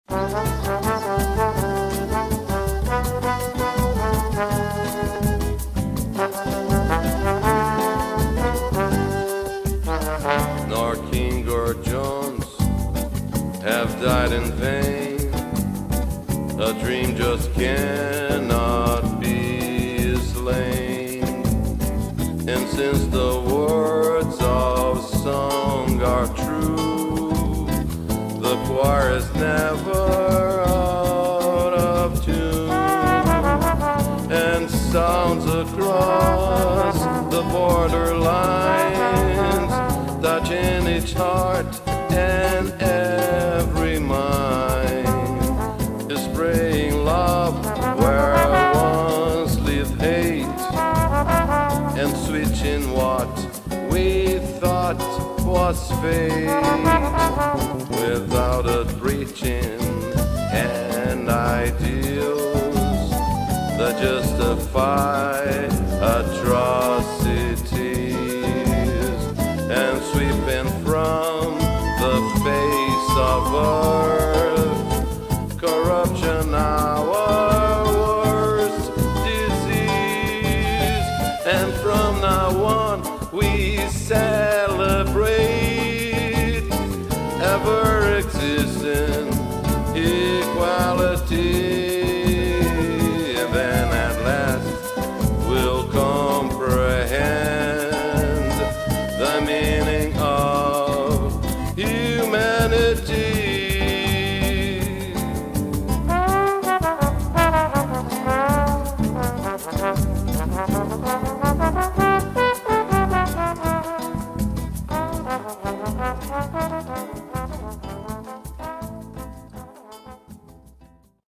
Nor King or Jones have died in vain. A dream just cannot be slain. And since the words of song are true, the choir is never out of tune, and sounds across the borderlines, touching each heart and every mind, is spraying love where once lived hate, and switching what we thought was fate, without a preaching and ideals that justify